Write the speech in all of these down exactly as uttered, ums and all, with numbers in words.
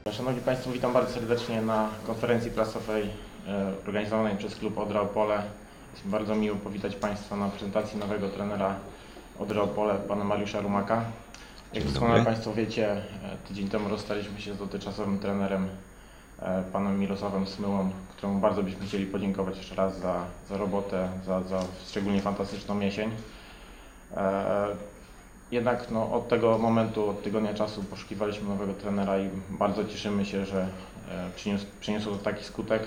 Szanowni Państwo, witam bardzo serdecznie na konferencji prasowej organizowanej przez klub Odra Opole. Jest mi bardzo miło powitać Państwa na prezentacji nowego trenera Odry Opole, pana Mariusza Rumaka. Jak doskonale Państwo wiecie, tydzień temu rozstaliśmy się z dotychczasowym trenerem, panem Mirosławem Smyłą, któremu bardzo byśmy chcieli podziękować jeszcze raz za, za robotę, za, za szczególnie fantastyczną jesień. Jednak no, od tego momentu, od tygodnia czasu poszukiwaliśmy nowego trenera i bardzo cieszymy się, że przyniósł, przyniósł to taki skutek.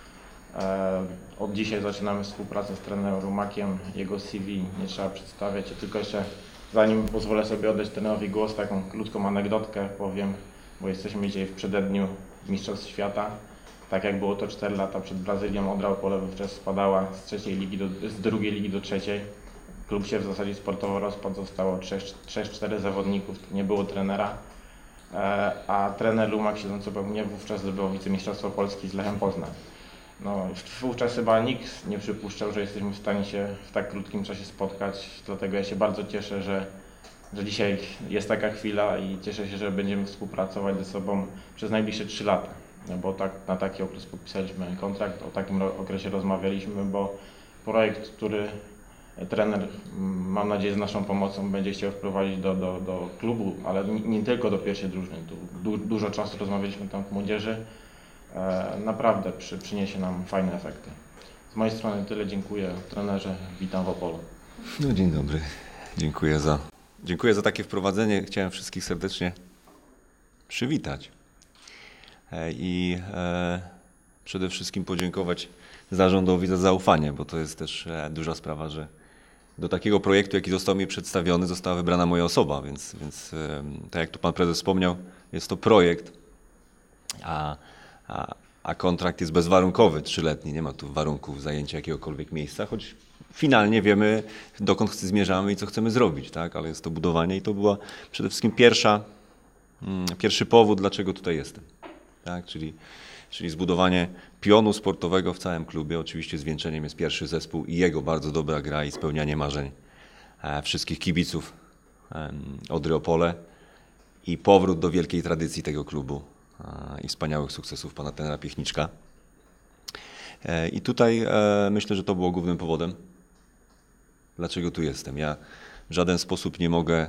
Od dzisiaj zaczynamy współpracę z trenerem Rumakiem. Jego C V nie trzeba przedstawiać. Ja tylko jeszcze, zanim pozwolę sobie oddać trenerowi głos, taką krótką anegdotkę powiem, bo jesteśmy dzisiaj w przededniu Mistrzostw Świata. Tak jak było to cztery lata przed Brazylią, Odra Opole wówczas spadała z trzeciej ligi do, z drugiej ligi do trzeciej. Klub się w zasadzie sportowo rozpadł, zostało trzech czterech zawodników, nie było trenera, a trener Rumak, siedzący obok mnie, wówczas zdobył wicemistrzostwo Polski z Lechem Poznań. No, wówczas chyba nikt nie przypuszczał, że jesteśmy w stanie się w tak krótkim czasie spotkać, dlatego ja się bardzo cieszę, że, że dzisiaj jest taka chwila i cieszę się, że będziemy współpracować ze sobą przez najbliższe trzy lata, no bo tak, na taki okres podpisaliśmy kontrakt, o takim okresie rozmawialiśmy, bo projekt, który trener, mam nadzieję, z naszą pomocą będzie chciał wprowadzić do, do, do klubu, ale nie, nie tylko do pierwszej drużyny. Tu du, dużo czasu rozmawialiśmy tam w młodzieży. E, naprawdę przy, przyniesie nam fajne efekty. Z mojej strony tyle. Dziękuję trenerze. Witam w Opolu. No, dzień dobry. Dziękuję za, dziękuję za takie wprowadzenie. Chciałem wszystkich serdecznie przywitać e, i e, przede wszystkim podziękować zarządowi za zaufanie, bo to jest też e, duża sprawa, że do takiego projektu, jaki został mi przedstawiony, została wybrana moja osoba, więc, więc tak jak tu pan prezes wspomniał, jest to projekt, a, a, a kontrakt jest bezwarunkowy, trzyletni, nie ma tu warunków zajęcia jakiegokolwiek miejsca, choć finalnie wiemy, dokąd zmierzamy i co chcemy zrobić, tak? Ale jest to budowanie i to była przede wszystkim pierwsza, pierwszy powód, dlaczego tutaj jestem, tak? Czyli Czyli zbudowanie pionu sportowego w całym klubie. Oczywiście zwieńczeniem jest pierwszy zespół i jego bardzo dobra gra i spełnianie marzeń wszystkich kibiców Odry Opole i powrót do wielkiej tradycji tego klubu i wspaniałych sukcesów pana trenera Piechniczka. I tutaj myślę, że to było głównym powodem, dlaczego tu jestem. Ja w żaden sposób nie mogę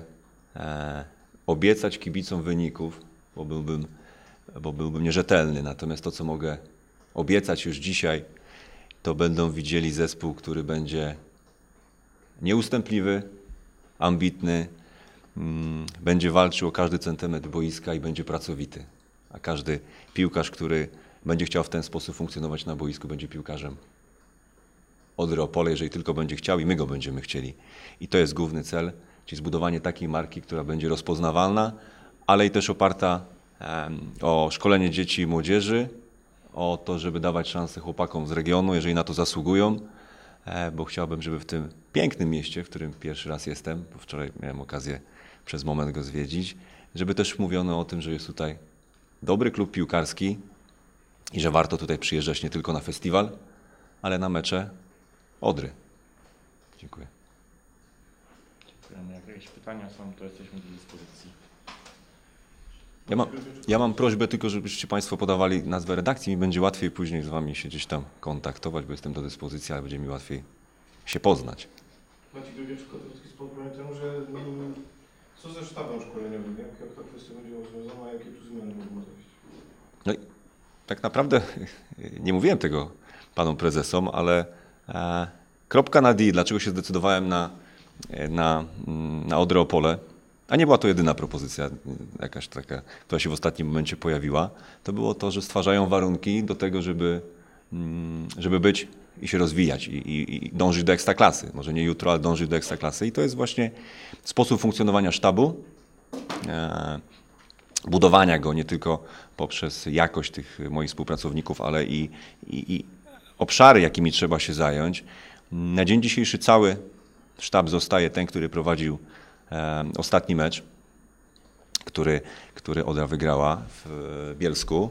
obiecać kibicom wyników, bo byłbym bo byłbym nierzetelny. Natomiast to, co mogę obiecać już dzisiaj, to będą widzieli zespół, który będzie nieustępliwy, ambitny, mm, będzie walczył o każdy centymetr boiska i będzie pracowity. A każdy piłkarz, który będzie chciał w ten sposób funkcjonować na boisku, będzie piłkarzem Odry Opole, jeżeli tylko będzie chciał i my go będziemy chcieli. I to jest główny cel, czyli zbudowanie takiej marki, która będzie rozpoznawalna, ale i też oparta o szkolenie dzieci i młodzieży, o to, żeby dawać szansę chłopakom z regionu, jeżeli na to zasługują, bo chciałbym, żeby w tym pięknym mieście, w którym pierwszy raz jestem, bo wczoraj miałem okazję przez moment go zwiedzić, żeby też mówiono o tym, że jest tutaj dobry klub piłkarski i że warto tutaj przyjeżdżać nie tylko na festiwal, ale na mecze Odry. Dziękuję. Dziękujemy. Jak jakieś pytania są, to jesteśmy do dyspozycji. Ja mam, ja mam prośbę tylko, żebyście Państwo podawali nazwę redakcji. Mi będzie łatwiej później z Wami się gdzieś tam kontaktować, bo jestem do dyspozycji, ale będzie mi łatwiej się poznać. Maciej Grodziewski, Kotowski, wspomniałem temu, że mm, co ze sztabem szkoleniowym? Jak, jak ta kwestia będzie rozwiązana, jakie tu zmiany mogą dojść? No i tak naprawdę nie mówiłem tego panom prezesom, ale e, kropka na D, dlaczego się zdecydowałem na, na, na Odrę Opole, a nie była to jedyna propozycja, jakaś taka, która się w ostatnim momencie pojawiła, to było to, że stwarzają warunki do tego, żeby, żeby być i się rozwijać i, i, i dążyć do ekstraklasy. Może nie jutro, ale dążyć do ekstraklasy. I to jest właśnie sposób funkcjonowania sztabu, e, budowania go nie tylko poprzez jakość tych moich współpracowników, ale i, i, i obszary, jakimi trzeba się zająć. Na dzień dzisiejszy cały sztab zostaje ten, który prowadził ostatni mecz, który, który Odra wygrała w Bielsku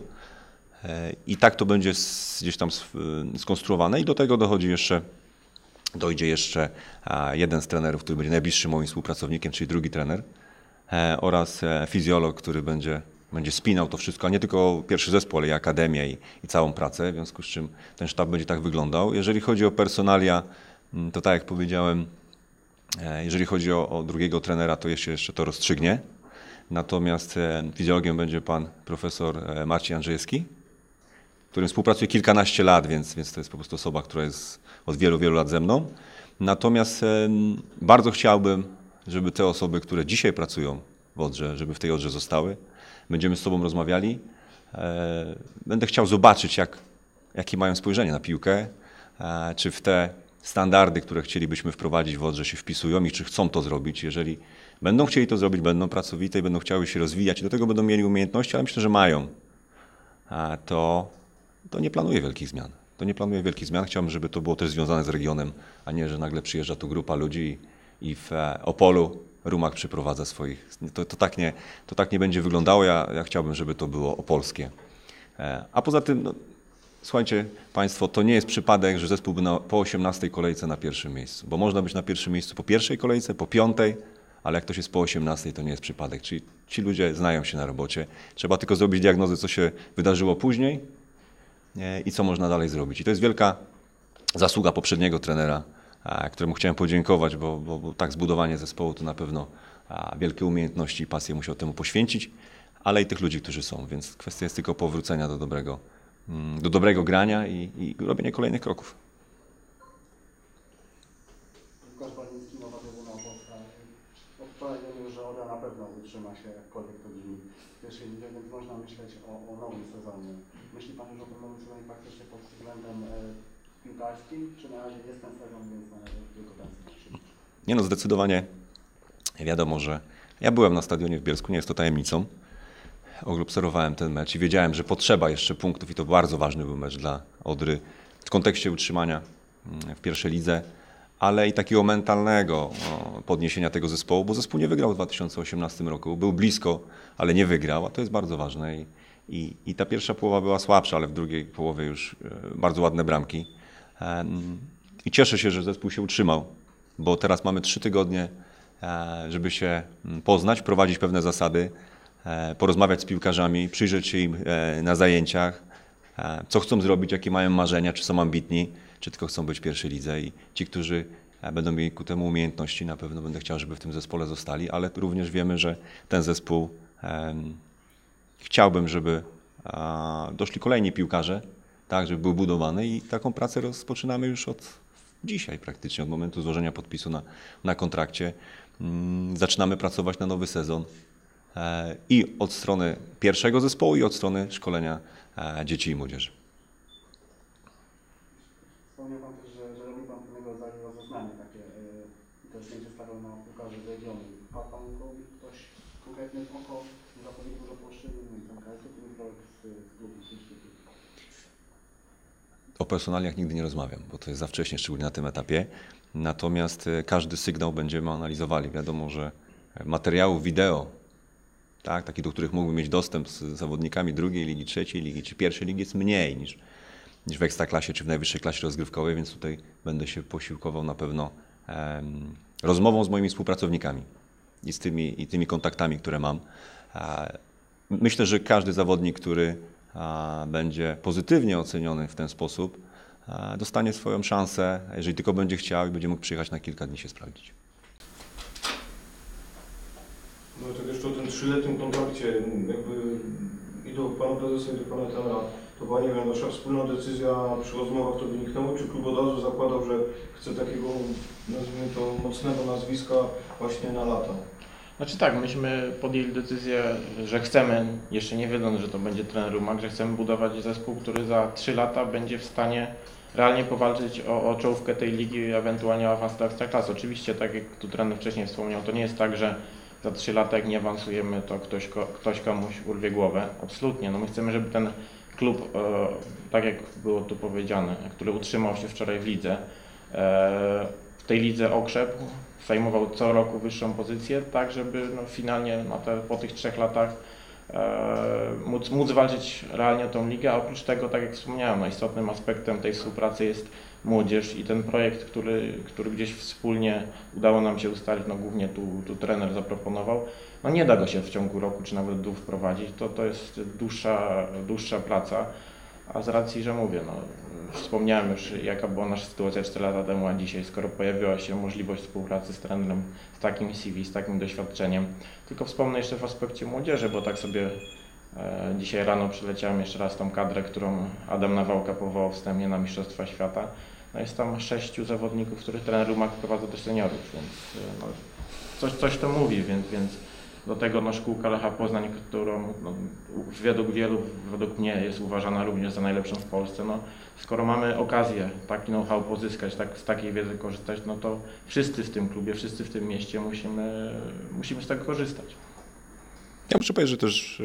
i tak to będzie gdzieś tam skonstruowane i do tego dochodzi jeszcze, dojdzie jeszcze jeden z trenerów, który będzie najbliższym moim współpracownikiem, czyli drugi trener oraz fizjolog, który będzie będzie spinał to wszystko, a nie tylko pierwszy zespół, ale i akademię i, i całą pracę, w związku z czym ten sztab będzie tak wyglądał. Jeżeli chodzi o personalia, to tak jak powiedziałem, jeżeli chodzi o, o drugiego trenera, to jeszcze, jeszcze to rozstrzygnie. Natomiast fizjologiem będzie pan profesor Marcin Andrzejewski, którym współpracuję kilkanaście lat, więc, więc to jest po prostu osoba, która jest od wielu, wielu lat ze mną. Natomiast bardzo chciałbym, żeby te osoby, które dzisiaj pracują w Odrze, żeby w tej Odrze zostały. Będziemy z sobą rozmawiali. Będę chciał zobaczyć, jak, jakie mają spojrzenie na piłkę, czy w te standardy, które chcielibyśmy wprowadzić w Odrze się wpisują i czy chcą to zrobić. Jeżeli będą chcieli to zrobić, będą pracowite i będą chciały się rozwijać i do tego będą mieli umiejętności, ale myślę, że mają, to, to nie planuję wielkich zmian. To nie planuję wielkich zmian. Chciałbym, żeby to było też związane z regionem, a nie, że nagle przyjeżdża tu grupa ludzi i, i w Opolu Rumak przyprowadza swoich. To, to, tak nie, to tak nie będzie wyglądało. Ja, ja chciałbym, żeby to było opolskie. A poza tym, no, słuchajcie Państwo, to nie jest przypadek, że zespół był na, po osiemnastej kolejce na pierwszym miejscu. Bo można być na pierwszym miejscu po pierwszej kolejce, po piątej, ale jak ktoś jest po osiemnastej, to nie jest przypadek. Czyli ci ludzie znają się na robocie. Trzeba tylko zrobić diagnozę, co się wydarzyło później i co można dalej zrobić. I to jest wielka zasługa poprzedniego trenera, któremu chciałem podziękować, bo, bo, bo tak zbudowanie zespołu to na pewno wielkie umiejętności i pasję musiał temu poświęcić, ale i tych ludzi, którzy są, więc kwestia jest tylko powrócenia do dobrego, do dobrego grania i, i robienia kolejnych kroków. Łukasz Baliński, Nowa Trybuna Opolska. Od wczoraj wiemy, że Odra na pewno utrzyma się jakkolwiek to brzmi w pierwszej lidze, więc można myśleć o, o nowym sezonie. Myśli Pan już o tym nowym sezonie faktycznie pod względem e, piłkarskim, czy na razie jest ten sezon, więc należy tylko ten sezon? Nie no, zdecydowanie wiadomo, że ja byłem na stadionie w Bielsku, nie jest to tajemnicą. Obserwowałem ten mecz i wiedziałem, że potrzeba jeszcze punktów i to bardzo ważny był mecz dla Odry w kontekście utrzymania w pierwszej lidze, ale i takiego mentalnego podniesienia tego zespołu, bo zespół nie wygrał w dwa tysiące osiemnastym roku, był blisko, ale nie wygrał, a to jest bardzo ważne i, i, i ta pierwsza połowa była słabsza, ale w drugiej połowie już bardzo ładne bramki i cieszę się, że zespół się utrzymał, bo teraz mamy trzy tygodnie, żeby się poznać, wprowadzić pewne zasady, porozmawiać z piłkarzami, przyjrzeć się im na zajęciach, co chcą zrobić, jakie mają marzenia, czy są ambitni, czy tylko chcą być w pierwszej lidze i ci, którzy będą mieli ku temu umiejętności, na pewno będę chciał, żeby w tym zespole zostali, ale również wiemy, że ten zespół um, chciałbym, żeby uh, doszli kolejni piłkarze, tak, żeby był budowany i taką pracę rozpoczynamy już od dzisiaj praktycznie, od momentu złożenia podpisu na, na kontrakcie. Um, zaczynamy pracować na nowy sezon. I od strony pierwszego zespołu, i od strony szkolenia dzieci i młodzieży. Wspomniał Pan też, że, że robi Pan pewnego rodzaju rozeznanie takie i też będzie stawiał na piłkarzy z regionu. Ma Pan ktoś konkretny w oko, zapowiedzi dużo poszczyny, no i ten każdy ten projekt z, z klubu instytutu? O personaliach nigdy nie rozmawiam, bo to jest za wcześnie, szczególnie na tym etapie. Natomiast każdy sygnał będziemy analizowali. Wiadomo, że materiałów wideo, tak, takich, do których mógłbym mieć dostęp z zawodnikami drugiej ligi, trzeciej ligi czy pierwszej ligi jest mniej niż, niż w ekstraklasie czy w najwyższej klasie rozgrywkowej, więc tutaj będę się posiłkował na pewno em, rozmową z moimi współpracownikami i z tymi, i tymi kontaktami, które mam. E, myślę, że każdy zawodnik, który a, będzie pozytywnie oceniony w ten sposób, a, dostanie swoją szansę, jeżeli tylko będzie chciał i będzie mógł przyjechać na kilka dni się sprawdzić. No tak jeszcze o tym trzyletnim kontrakcie, jakby i do Pana Prezesa, i do Pana trenera, to była, nie wiem, Wasza wspólna decyzja przy rozmowach to wyniknęło, czy klub od razu zakładał, że chce takiego, nazwijmy to, mocnego nazwiska właśnie na lata? Znaczy tak, myśmy podjęli decyzję, że chcemy, jeszcze nie wiedząc, że to będzie trener Rumak, że chcemy budować zespół, który za trzy lata będzie w stanie realnie powalczyć o, o czołówkę tej ligi, ewentualnie o awans do Ekstraklasy. Oczywiście, tak jak tu trener wcześniej wspomniał, to nie jest tak, że za trzy lata jak nie awansujemy, to ktoś, ktoś komuś urwie głowę. Absolutnie. No my chcemy, żeby ten klub, e, tak jak było tu powiedziane, który utrzymał się wczoraj w lidze, e, w tej lidze okrzepł, zajmował co roku wyższą pozycję, tak żeby no, finalnie na te, po tych trzech latach e, móc, móc walczyć realnie o tą ligę, a oprócz tego, tak jak wspomniałem, no, istotnym aspektem tej współpracy jest młodzież i ten projekt, który, który gdzieś wspólnie udało nam się ustalić, no głównie tu, tu trener zaproponował, no nie da go się w ciągu roku czy nawet dwóch wprowadzić, to, to jest dłuższa, dłuższa praca, a z racji, że mówię, no, wspomniałem już jaka była nasza sytuacja cztery lata temu, a dzisiaj, skoro pojawiła się możliwość współpracy z trenerem z takim C V, z takim doświadczeniem, tylko wspomnę jeszcze w aspekcie młodzieży, bo tak sobie e, dzisiaj rano przyleciałem jeszcze raz tą kadrę, którą Adam Nawałka powołał wstępnie na Mistrzostwa Świata. No jest tam sześciu zawodników, których trener Rumak wprowadza do seniorów, więc e, no, coś, coś to mówi, więc, więc do tego no, szkółka Lecha Poznań, którą no, według wielu, według mnie jest uważana również za najlepszą w Polsce. No, skoro mamy okazję taki know-how pozyskać, tak, z takiej wiedzy korzystać, no to wszyscy w tym klubie, wszyscy w tym mieście musimy, musimy z tego korzystać. Ja muszę powiedzieć, że też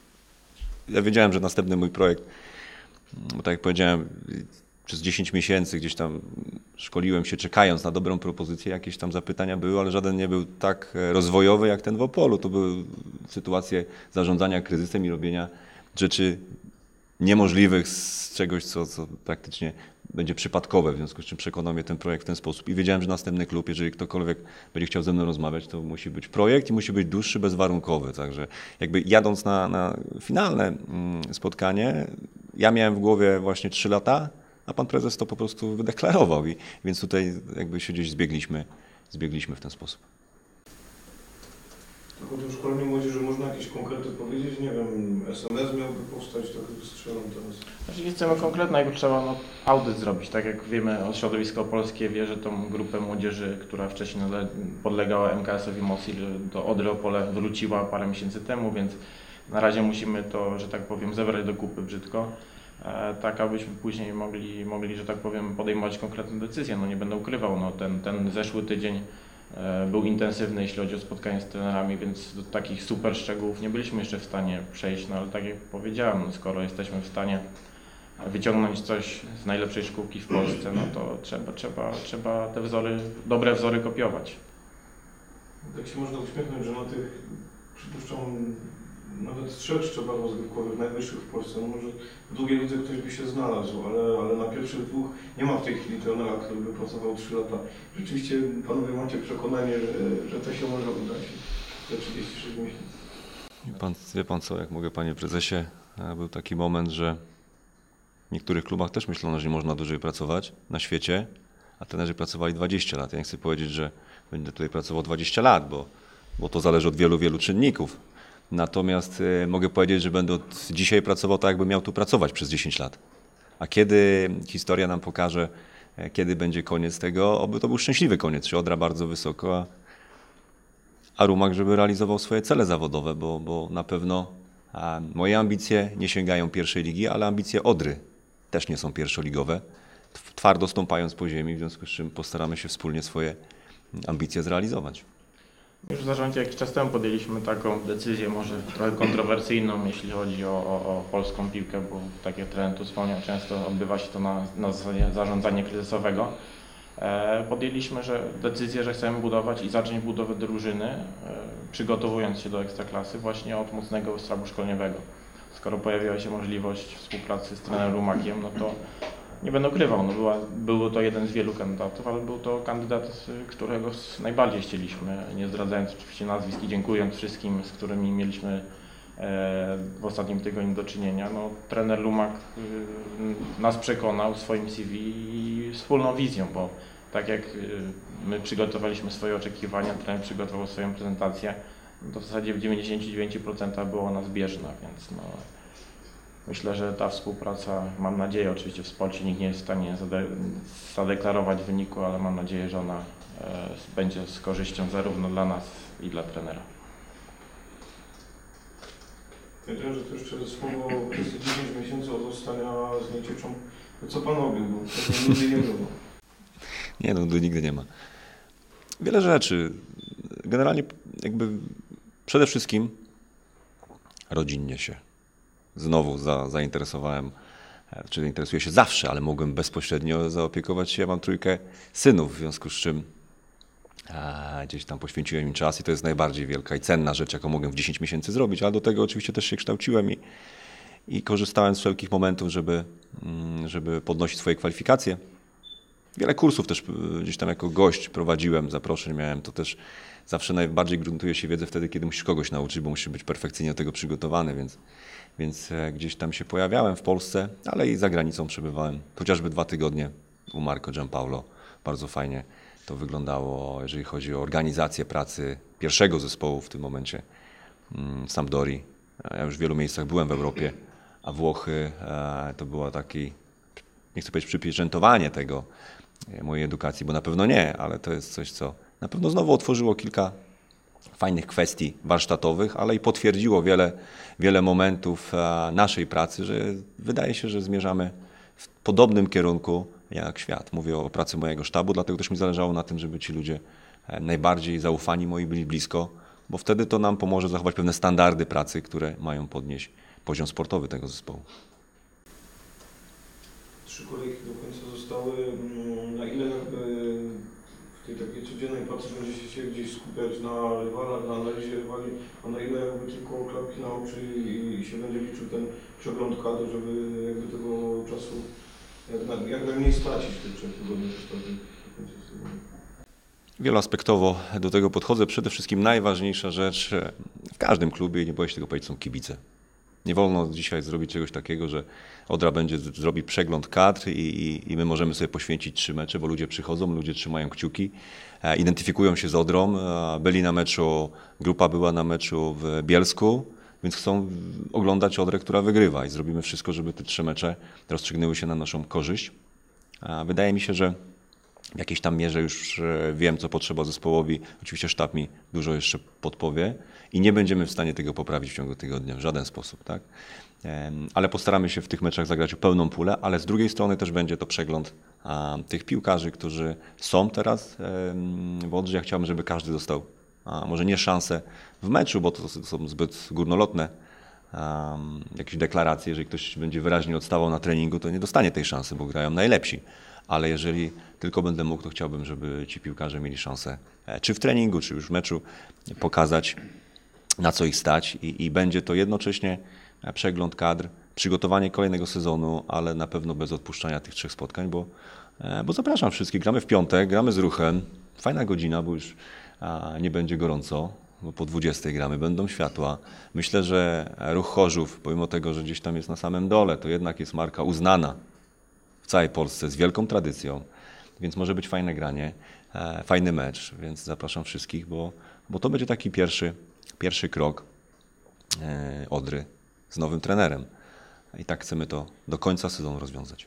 ja wiedziałem, że następny mój projekt, bo tak jak powiedziałem, przez dziesięć miesięcy gdzieś tam szkoliłem się, czekając na dobrą propozycję, jakieś tam zapytania były, ale żaden nie był tak rozwojowy jak ten w Opolu. To były sytuacje zarządzania kryzysem i robienia rzeczy niemożliwych z czegoś, co, co praktycznie będzie przypadkowe, w związku z czym przekonał mnie ten projekt w ten sposób. I wiedziałem, że następny klub, jeżeli ktokolwiek będzie chciał ze mną rozmawiać, to musi być projekt i musi być dłuższy, bezwarunkowy. Także jakby jadąc na, na finalne spotkanie, ja miałem w głowie właśnie trzy lata, a pan prezes to po prostu wydeklarował, i więc tutaj jakby się gdzieś zbiegliśmy, zbiegliśmy w ten sposób. Tak o tym szkoleniu młodzieży można jakieś konkrety powiedzieć? Nie wiem, S M S miałby powstać, tak wystrzelam teraz. Jeśli chcemy konkretnie, najpierw trzeba no, audyt zrobić. Tak jak wiemy, od środowiska opolskie wie, że tą grupę młodzieży, która wcześniej podlegała M K S-owi Mosil, do Odry Opole wróciła parę miesięcy temu, więc na razie musimy to, że tak powiem, zebrać do kupy brzydko. Tak, abyśmy później mogli, mogli, że tak powiem, podejmować konkretne decyzje. No nie będę ukrywał, no ten, ten zeszły tydzień był intensywny, jeśli chodzi o spotkanie z trenerami, więc do takich super szczegółów nie byliśmy jeszcze w stanie przejść, no ale tak jak powiedziałem, no, skoro jesteśmy w stanie wyciągnąć coś z najlepszej szkółki w Polsce, no to trzeba, trzeba, trzeba te wzory, dobre wzory kopiować. Tak się można uśmiechnąć, że na tych, przypuszczam, nawet trzech szczeblach rozgrywkowych, najwyższych w Polsce, no może w drugiej lidze ktoś by się znalazł, ale, ale na pierwszych dwóch nie ma w tej chwili trenera, który by pracował trzy lata. Rzeczywiście panowie macie przekonanie, że, że to się może udać za trzydzieści sześć miesięcy. Wie pan, wie pan co, jak mogę, panie prezesie, był taki moment, że w niektórych klubach też myślono, że nie można dłużej pracować na świecie, a trenerzy pracowali dwadzieścia lat. Ja nie chcę powiedzieć, że będę tutaj pracował dwadzieścia lat, bo, bo to zależy od wielu, wielu czynników. Natomiast y, mogę powiedzieć, że będę od dzisiaj pracował tak, jakbym miał tu pracować przez dziesięć lat. A kiedy historia nam pokaże, kiedy będzie koniec tego, oby to był szczęśliwy koniec, czy Odra bardzo wysoko, a, a Rumak, żeby realizował swoje cele zawodowe, bo, bo na pewno a, moje ambicje nie sięgają pierwszej ligi, ale ambicje Odry też nie są pierwszoligowe, twardo stąpając po ziemi, w związku z czym postaramy się wspólnie swoje ambicje zrealizować. Już w zarządzie jakiś czas temu podjęliśmy taką decyzję, może trochę kontrowersyjną, jeśli chodzi o, o, o polską piłkę, bo tak jak trener tu wspomniał, często odbywa się to na, na zasadzie zarządzania kryzysowego. E, podjęliśmy że decyzję, że chcemy budować i zacząć budowę drużyny, e, przygotowując się do Ekstraklasy właśnie od mocnego stabu szkoleniowego. Skoro pojawiła się możliwość współpracy z trenerem Rumakiem, no to nie będę ukrywał, no była, był to jeden z wielu kandydatów, ale był to kandydat, którego najbardziej chcieliśmy, nie zdradzając oczywiście nazwisk i dziękując wszystkim, z którymi mieliśmy w ostatnim tygodniu do czynienia. No, trener Rumak nas przekonał swoim C V i wspólną wizją, bo tak jak my przygotowaliśmy swoje oczekiwania, trener przygotował swoją prezentację, to w zasadzie w dziewięćdziesięciu dziewięciu procentach była ona zbieżna, więc no, myślę, że ta współpraca, mam nadzieję, oczywiście w sporcie nikt nie jest w stanie zade zadeklarować wyniku, ale mam nadzieję, że ona e, będzie z korzyścią zarówno dla nas i dla trenera. Wiedziałem, że to jeszcze słowo przez dziesięć miesięcy od zostania z Niecieczą. To co pan robił? Bo tego nigdy nie było. Nie, no nigdy nie ma. Wiele rzeczy. Generalnie jakby przede wszystkim rodzinnie się. Znowu za, zainteresowałem, czy interesuję się zawsze, ale mogłem bezpośrednio zaopiekować się. Ja mam trójkę synów, w związku z czym a, gdzieś tam poświęciłem im czas i to jest najbardziej wielka i cenna rzecz, jaką mogę w dziesięć miesięcy zrobić, ale do tego oczywiście też się kształciłem i, i korzystałem z wszelkich momentów, żeby, żeby podnosić swoje kwalifikacje. Wiele kursów też gdzieś tam jako gość prowadziłem, zaproszeń miałem, to też zawsze najbardziej gruntuje się wiedzę wtedy, kiedy musisz kogoś nauczyć, bo musisz być perfekcyjnie do tego przygotowany, więc, więc gdzieś tam się pojawiałem w Polsce, ale i za granicą przebywałem, chociażby dwa tygodnie u Marco Giampaolo. Bardzo fajnie to wyglądało, jeżeli chodzi o organizację pracy pierwszego zespołu w tym momencie, Sampdori. Ja już w wielu miejscach byłem w Europie, a Włochy to było taki, nie chcę powiedzieć przypieczętowanie tego, mojej edukacji, bo na pewno nie, ale to jest coś, co na pewno znowu otworzyło kilka fajnych kwestii warsztatowych, ale i potwierdziło wiele, wiele momentów naszej pracy, że wydaje się, że zmierzamy w podobnym kierunku jak świat. Mówię o pracy mojego sztabu, dlatego też mi zależało na tym, żeby ci ludzie najbardziej zaufani moi byli blisko, bo wtedy to nam pomoże zachować pewne standardy pracy, które mają podnieść poziom sportowy tego zespołu. Trzy kolejki do końca zostały. Na ile w tej takiej codziennej pracy będziecie się gdzieś skupiać na rywalach, na analizie rywali, a na ile jakby tylko klapki na oczy i, i się będzie liczył ten przegląd kadr, żeby jakby tego czasu jak, na, jak najmniej stracić w tych trzech tygodniach ostatnich do końca sezonu? Wieloaspektowo do tego podchodzę. Przede wszystkim najważniejsza rzecz w każdym klubie, i nie boję się tego powiedzieć, są kibice. Nie wolno dzisiaj zrobić czegoś takiego, że Odra będzie zrobić przegląd kadr i, i, i my możemy sobie poświęcić trzy mecze, bo ludzie przychodzą, ludzie trzymają kciuki, e, identyfikują się z Odrą, e, byli na meczu, grupa była na meczu w Bielsku, więc chcą oglądać Odrę, która wygrywa i zrobimy wszystko, żeby te trzy mecze rozstrzygnęły się na naszą korzyść. E, wydaje mi się, że w jakiejś tam mierze już wiem, co potrzeba zespołowi. Oczywiście sztab mi dużo jeszcze podpowie i nie będziemy w stanie tego poprawić w ciągu tygodnia w żaden sposób, tak? Ale postaramy się w tych meczach zagrać pełną pulę, ale z drugiej strony też będzie to przegląd a, tych piłkarzy, którzy są teraz w Odrze. Ja chciałbym, żeby każdy dostał, a może nie szansę w meczu, bo to są zbyt górnolotne a, jakieś deklaracje. Jeżeli ktoś będzie wyraźnie odstawał na treningu, to nie dostanie tej szansy, bo grają najlepsi. Ale jeżeli tylko będę mógł, to chciałbym, żeby ci piłkarze mieli szansę czy w treningu, czy już w meczu pokazać, na co ich stać i, i będzie to jednocześnie przegląd kadr, przygotowanie kolejnego sezonu, ale na pewno bez odpuszczania tych trzech spotkań, bo, bo zapraszam wszystkich. Gramy w piątek, gramy z Ruchem, fajna godzina, bo już nie będzie gorąco, bo po dwudziestej gramy, będą światła. Myślę, że Ruch Chorzów, pomimo tego, że gdzieś tam jest na samym dole, to jednak jest marka uznana w całej Polsce z wielką tradycją, więc może być fajne granie, fajny mecz, więc zapraszam wszystkich, bo, bo to będzie taki pierwszy, pierwszy krok Odry z nowym trenerem. I tak chcemy to do końca sezonu rozwiązać.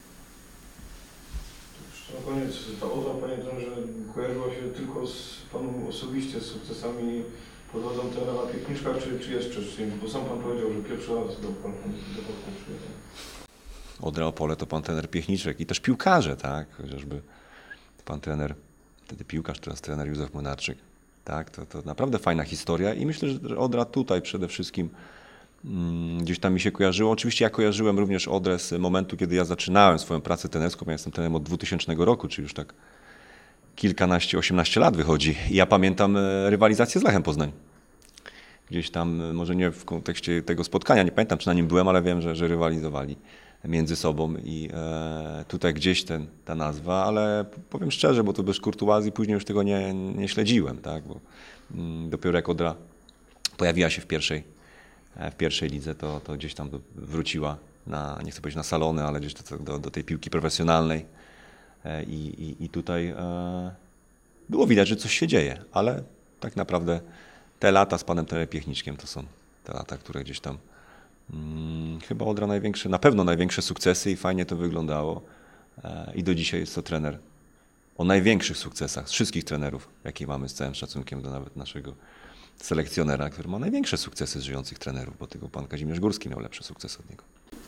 Jeszcze na koniec, ta Odra, panie trenerze, kojarzyła się tylko z Panu osobiście, z sukcesami pod wodzą trenera Piechniczka, czy, czy jeszcze z czymś? Bo sam Pan powiedział, że pierwszy raz do Pan do Polski przyjechał. Odra Opole to pan trener Piechniczek i też piłkarze, tak? Chociażby pan trener, wtedy piłkarz, teraz trener Józef Młynarczyk. Tak? To, to naprawdę fajna historia i myślę, że Odra tutaj przede wszystkim mm, gdzieś tam mi się kojarzyło. Oczywiście ja kojarzyłem również Odrę z momentu, kiedy ja zaczynałem swoją pracę trenerską. Ja jestem trenerem od dwutysięcznego roku, czyli już tak kilkanaście, osiemnaście lat wychodzi. I ja pamiętam rywalizację z Lechem Poznań. Gdzieś tam, może nie w kontekście tego spotkania, nie pamiętam, czy na nim byłem, ale wiem, że, że rywalizowali między sobą i e, tutaj gdzieś ten, ta nazwa, ale powiem szczerze, bo to bez kurtuazji później już tego nie, nie śledziłem, tak? Bo mm, dopiero jak Odra pojawiła się w pierwszej, w pierwszej lidze, to, to gdzieś tam do, wróciła na, nie chcę powiedzieć na salony, ale gdzieś do, do, do tej piłki profesjonalnej e, i, i, i tutaj e, było widać, że coś się dzieje, ale tak naprawdę te lata z panem trenerem Piechniczkiem to są te lata, które gdzieś tam Hmm, chyba Odra największe, na pewno największe sukcesy i fajnie to wyglądało. E, I do dzisiaj jest to trener o największych sukcesach z wszystkich trenerów, jakie mamy, z całym szacunkiem do nawet naszego selekcjonera, który ma największe sukcesy z żyjących trenerów, bo tylko pan Kazimierz Górski miał lepsze sukcesy od niego.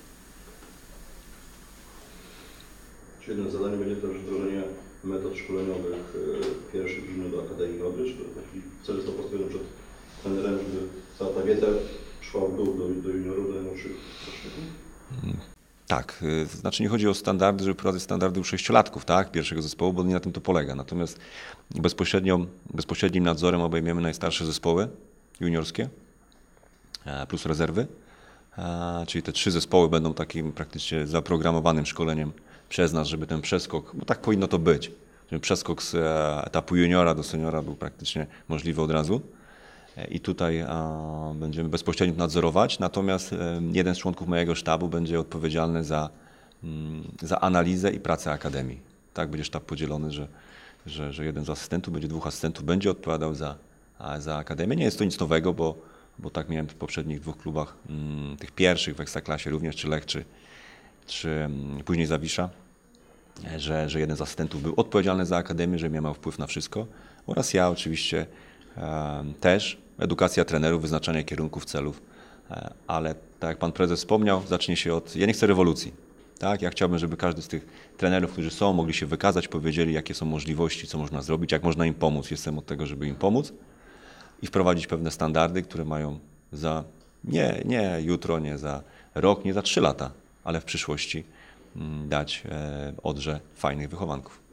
Czy jednym z zadań będzie też wdrożenie metod szkoleniowych pierwszych drużyny do Akademii Odry, czy taki cel został postawiony przed trenerem, żeby cała ta wiedza szła w dół do, do juniorów, do najmłodszych roczników? Tak, to znaczy nie chodzi o standardy, żeby prowadzić standardy u sześciolatków, tak, pierwszego zespołu, bo nie na tym to polega. Natomiast bezpośrednio, bezpośrednim nadzorem obejmiemy najstarsze zespoły juniorskie plus rezerwy, czyli te trzy zespoły będą takim praktycznie zaprogramowanym szkoleniem przez nas, żeby ten przeskok, bo tak powinno to być, żeby przeskok z e, etapu juniora do seniora był praktycznie możliwy od razu. E, I tutaj a, będziemy bezpośrednio nadzorować, natomiast e, jeden z członków mojego sztabu będzie odpowiedzialny za, mm, za analizę i pracę akademii. Tak będzie sztab podzielony, że, że, że jeden z asystentów, będzie dwóch asystentów, będzie odpowiadał za, a, za akademię. Nie jest to nic nowego, bo, bo tak miałem w poprzednich dwóch klubach, mm, tych pierwszych w Ekstraklasie również, czy Lech, czy, czy mm, później Zawisza, że, że jeden z asystentów był odpowiedzialny za akademię, że miał wpływ na wszystko oraz ja oczywiście e, też. Edukacja trenerów, wyznaczanie kierunków, celów, e, ale tak jak pan prezes wspomniał, zacznie się od, ja nie chcę rewolucji. Tak? Ja chciałbym, żeby każdy z tych trenerów, którzy są, mogli się wykazać, powiedzieli, jakie są możliwości, co można zrobić, jak można im pomóc. Jestem od tego, żeby im pomóc i wprowadzić pewne standardy, które mają za, nie, nie jutro, nie za rok, nie za trzy lata, ale w przyszłości dać Odrze fajnych wychowanków.